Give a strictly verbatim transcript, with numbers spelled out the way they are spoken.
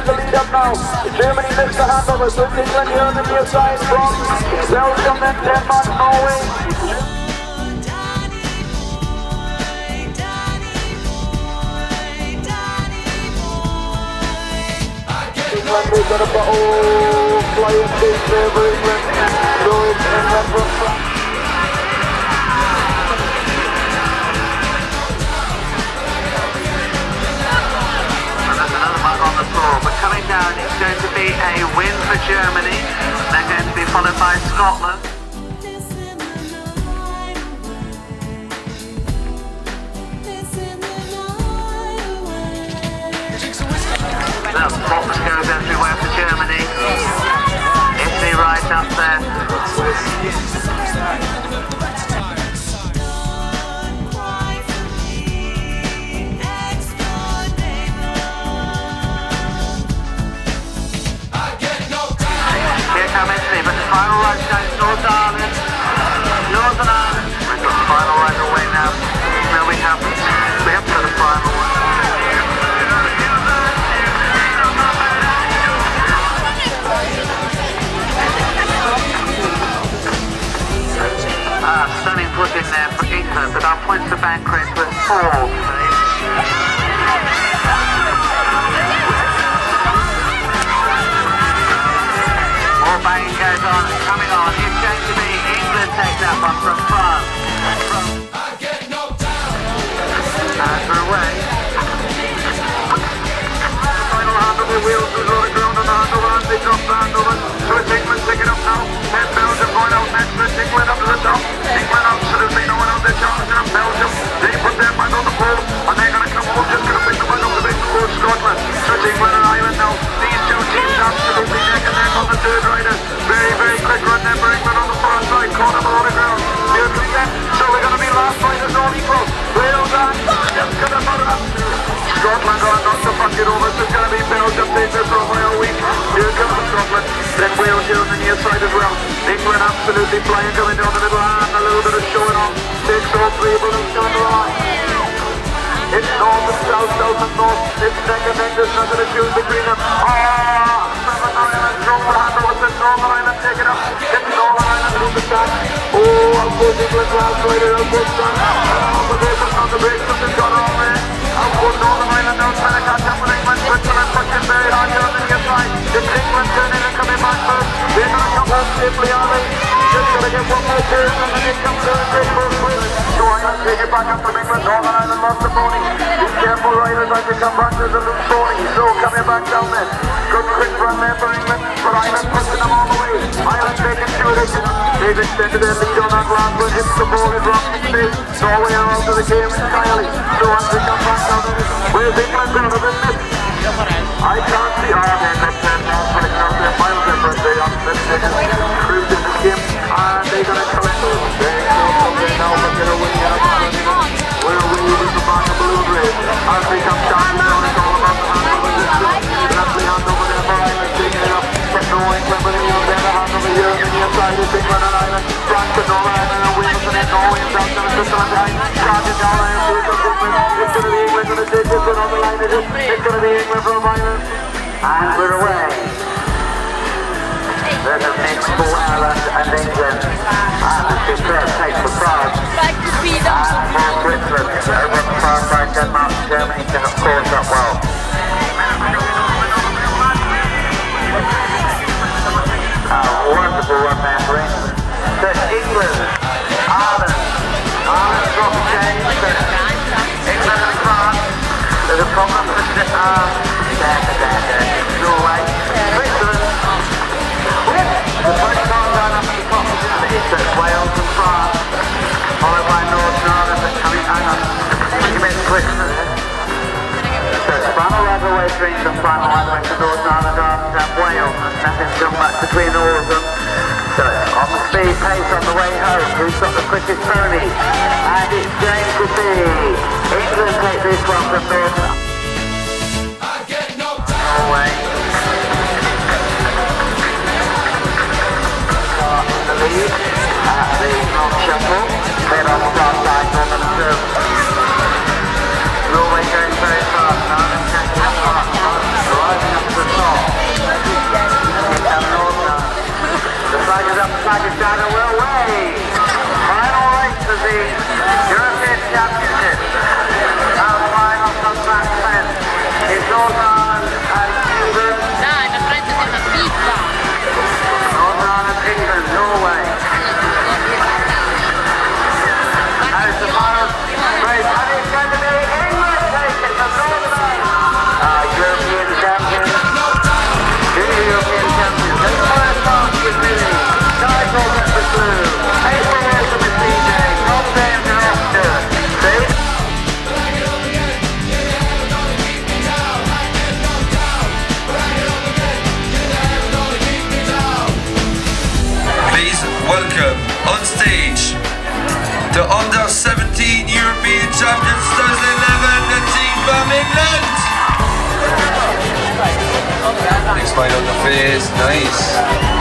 take the lead up now. Germany makes the handover, so it's England here on the near side from Belgium, then Denmark, Norway. England, they've got a oh, flying base there for England. So it's England from France. But coming down, it's going to be a win for Germany. They're going to be followed by Scotland. Now, Fox goes everywhere for Germany. Italy right up there. But the final right goes North Ireland, Northern Ireland. We've got the final right away now. No, we haven't. We haven't got the final one. Ah, stunning footing there for England, but our points to bank rate was four. Banging goes on, coming on. It's going to be England take that one from France. From I get no down. And we're away. The final hand of the wheels was on the ground on the handle and they drop the handle. So it's England picking up now. Then Belgium going out next. It's England up to the top. England absolutely no one out there challenging up Belgium. They put their man on the pole and they're going to come home just going to pick the one up the big before Scotland. So it's England and Ireland now. These two teams absolutely neck and neck on the third rider. Very, very quick run there for England on the far side. Caught him on the ground. Here comes them. So we're going to be last riders all equal. Wales and just going to put it up. Scotland are not to fuck it over. So it's going to be Belgium take this from Wales week. Here comes Scotland. Then Wales here on the near side as well. England absolutely flying coming down the middle and a little bit of showing off. Takes all three balloons down the line. It's north and south, south and north. It's neck and neck. There's nothing to choose between them. Ah, Northern Ireland drove the handle. It's Northern Ireland take it up. It's Northern Ireland lose the track. Oh, out goes England last rider. Out goes France. Oh, but they've got on the brakes. Something's gone on there. Out goes Northern Ireland now trying to catch up with England. Switzerland pushing very hard here on the near side. It's England turning and coming back first. They're going to come home safely, are they? Just going to get one more turn and then they come to the great first win. So Ireland take it back up from England. Northern Ireland lost the pony. Be careful, riders, as they come back. There's a loose pony. So coming back down there. Good quick run there for England. But Ireland pushing them all the way. Ireland taking two legs. They've extended their lead on that last one. Hits the ball in rock space. Norway are out of the game entirely. So as they come back down there, where's England going to win this? I can't see how they're going to turn down for it. They're miles different. They are cruised in this game. And they're going to collect those. They're going to now, but they're winning out. We're away with the back of balloon race. As they come down, it's all about the hand over this one. Lovely hand over there for Ireland, taking it up. But no England, but even better hand over here on the near side is England and Ireland. France and Northern Ireland and Wales and then Norway and South and Switzerland behind. Charging down Ireland, here comes England. It's going to be England going to take this one on the line, is it? It's going to be England from Ireland. And we're away. There's a mix for Ireland and England. And the superb takes for France. And for Switzerland. Over on the far side, Denmark and Germany can of course up well. A wonderful run there for England. So England, Ireland, Ireland drop the change. England and France. There's a problem with the uh, there, there, there. Norway. Switzerland. The first car down up at the top is Wales and France, followed by Northern Ireland and coming, hang on, you made it quick, isn't it? So it's final right away for England, final right away for Northern Ireland and Wales, and nothing's come back between all of them. So on the speed pace on the way home, who's got the quickest pony? And it's going to be England take this one from Northern Norway. Lead at the North Shuffle, then on the start side, Northern Serve. Norway going very fast now, and catching up, driving up to the Smile on the face, nice.